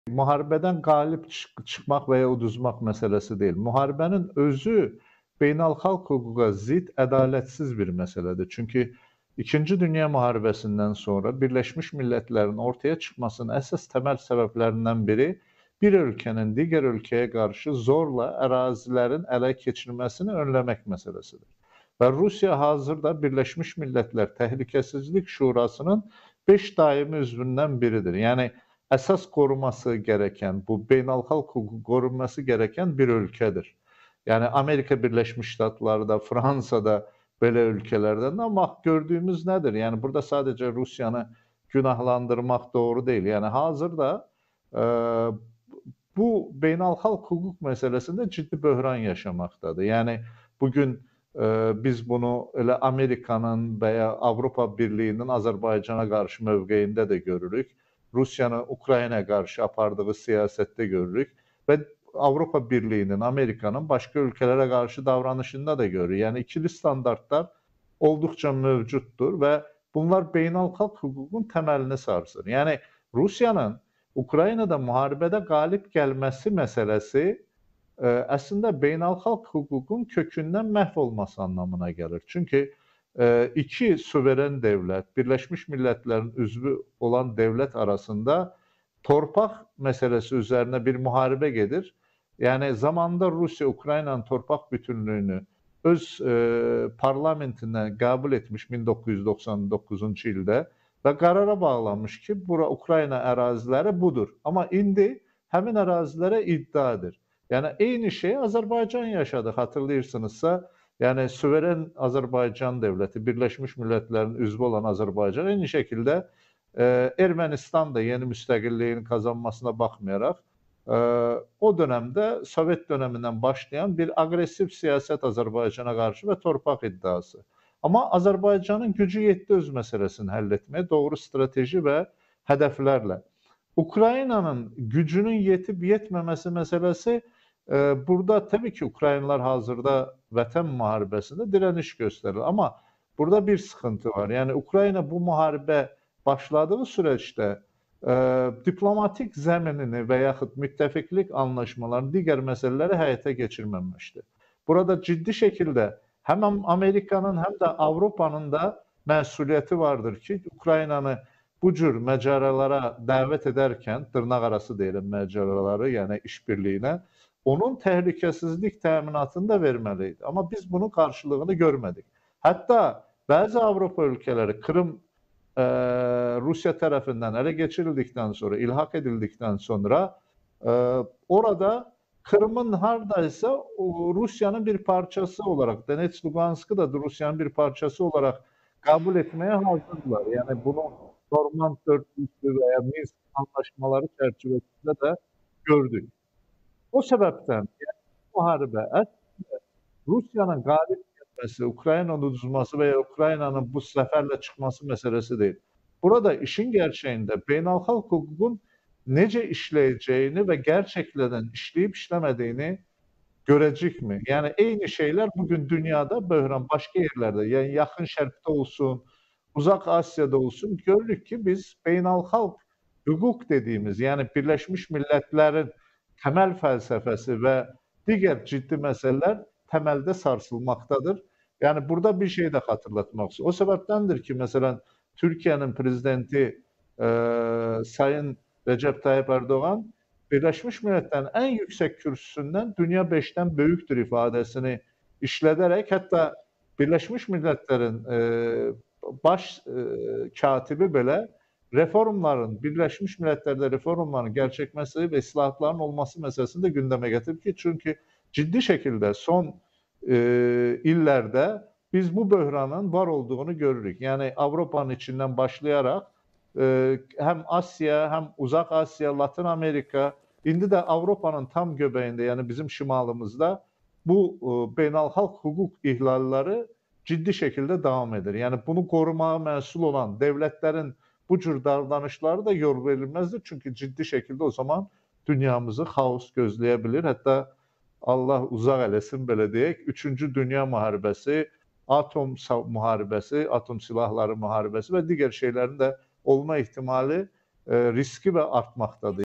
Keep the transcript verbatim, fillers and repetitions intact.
Müharibədən qalib çıx çıxmaq və ya uduzmaq məsələsi deyil. Müharibənin özü beynəlxalq hüquqa zidd, ədalətsiz bir məsələdir. Çünki İkinci Dünya müharibəsindən sonra Birləşmiş Millətlərin ortaya çıxmasının əsas təməl səbəblərindən biri bir ölkənin digər ölkəyə qarşı zorla ərazilərin ələ keçirilməsini önləmək məsələsidir. Və Rusiya hazırda Birləşmiş Millətlər Təhlükəsizlik Şurasının beş daimi üzvündən biridir. Yəni əsas qoruması gərəkən, bu beynəlxalq hüququ qorunması gərəkən bir ölkədir. Yəni Amerika Birləşmiş Ştatları da, Fransa da belə ölkələrdən, amma gördüyümüz nədir? Yəni burada sadəcə Rusiyanı günahlandırmaq doğru deyil. Yəni hazırda e, bu beynəlxalq hüquq məsələsində ciddi böhran yaşamaqdadır. Yəni bugün e, biz bunu elə Amerikanın və ya Avropa Birliyinin Azərbaycana qarşı mövqeyində də görürük. Rusiyanın Ukraynaya qarşı apardığı siyasətdə görürük və Avropa Birliyinin, Amerikanın başqa ölkələrə qarşı davranışında da görürük. Yəni ikili standartlar olduqca mövcuddur və bunlar beynəlxalq hüququn təməlini sarsır. Yəni Rusiyanın Ukraynada müharibədə qalib gəlməsi məsələsi ə, əslində beynəlxalq hüququn kökündən məhv olması anlamına gəlir. Çünki ə, iki suveren dövlət, Birləşmiş Millətlərin üzvü olan dövlət arasında torpaq məsələsi üzərinə bir müharibə gedir. Yəni zamanda Rusiya Ukraynanın torpaq bütünlüyünü öz e, parlamentindən qəbul etmiş min doqquz yüz doxsan doqquzuncu ildə və qərara bağlanmış ki, bura Ukrayna əraziləri budur. Amma indi həmin ərazilərə iddiadır. Yəni eyni şeyi Azərbaycan yaşadı, xatırlayırsınızsa, yəni suveren Azərbaycan dövləti, Birləşmiş Millətlərin üzvü olan Azərbaycan eyni şəkildə e, Ermənistan da yeni müstəqilliyini kazanmasına baxmayaraq o dönemde Sovet döneminden başlayan bir agresif siyaset Azerbaycan'a karşı ve torpaq iddiası. Ama Azerbaycan'ın gücü yetti öz meselesini həll etmeye, doğru strateji ve hedeflerle. Ukrayna'nın gücünün yetip yetmemesi meselesi e, burada tabii ki Ukraynalılar hazırda vətən müharibəsində direniş gösterir. Ama burada bir sıkıntı var. Yani Ukrayna bu muharibə başladığı süreçte E, diplomatik zəminini və yaxud müttəfiqlik anlaşmalarını, digər məsələləri həyata keçirməmişdir. Burada ciddi şəkildə həm Amerikanın, həm də Avropanın da məsuliyyəti vardır ki, Ukraynanı bu cür məcəralara dəvət edərkən, dırnaq arası deyilən məcəraları, yəni işbirliyinə, onun təhlükəsizlik təminatını da verməliydi. Amma biz bunun qarşılığını görmədik. Hətta bəzi Avropa ölkələri Krım Ee, Rusya tarafından ele geçirildikten sonra, ilhak edildikten sonra e, orada Kırım'ın hardaysa Rusya'nın bir parçası olarak, Donetsk, Lugansk'ı da Rusya'nın bir parçası olarak kabul etmeye hazırdılar. Yani bunu Norman Dörtlüsü veya Minsk anlaşmaları çerçevesinde de gördük. O sebepten yani muharebe aslında Rusya'nın galip Ukrayna'nın uduzması veya Ukrayna'nın bu seferle çıkması meselesi değil. Burada işin gerçeğinde beynəlxalq hüququn necə işleyeceğini ve gerçekten işleyip işlemediğini görecek mi? Yani eyni şeyler bugün dünyada böhran başka yerlerde, yani yakın şərqdə olsun, uzak Asya'da olsun, görürük ki biz beynəlxalq hüquq dediğimiz, yani Birleşmiş Milletler'in temel felsefesi ve diğer ciddi meseleler temelde sarsılmaktadır. Yani burada bir şey de hatırlatmak istiyorum. O sebeptendir ki mesela Türkiye'nin prezidenti e, Sayın Recep Tayyip Erdoğan Birleşmiş Milletler'in en yüksek kürsüsünden dünya beşten büyüktür ifadesini işlederek hatta Birleşmiş Milletler'in e, baş e, katibi böyle reformların, Birleşmiş Milletler'de reformların gerçekleşmesi ve islahatların olması meselesini de gündeme getirdi ki çünkü ciddi şekilde son e, illerde biz bu böhranın var olduğunu görürük. Yani Avrupa'nın içinden başlayarak e, hem Asya hem Uzak Asya, Latin Amerika, indi de Avrupa'nın tam göbeğinde yani bizim şimalımızda bu e, beynəlxalq hüquq ihlalları ciddi şekilde devam eder. Yani bunu korumaya mesul olan devletlerin bu cür davranışları da yol verilmezdir. Çünkü ciddi şekilde o zaman dünyamızı kaos gözleyebilir. Hatta Allah uzaq eləsin belə deyək, Üçüncü Dünya müharibəsi, atom müharibəsi, atom silahları müharibəsi və digər şeylərin də olma ihtimali, riski və artmaqdadır.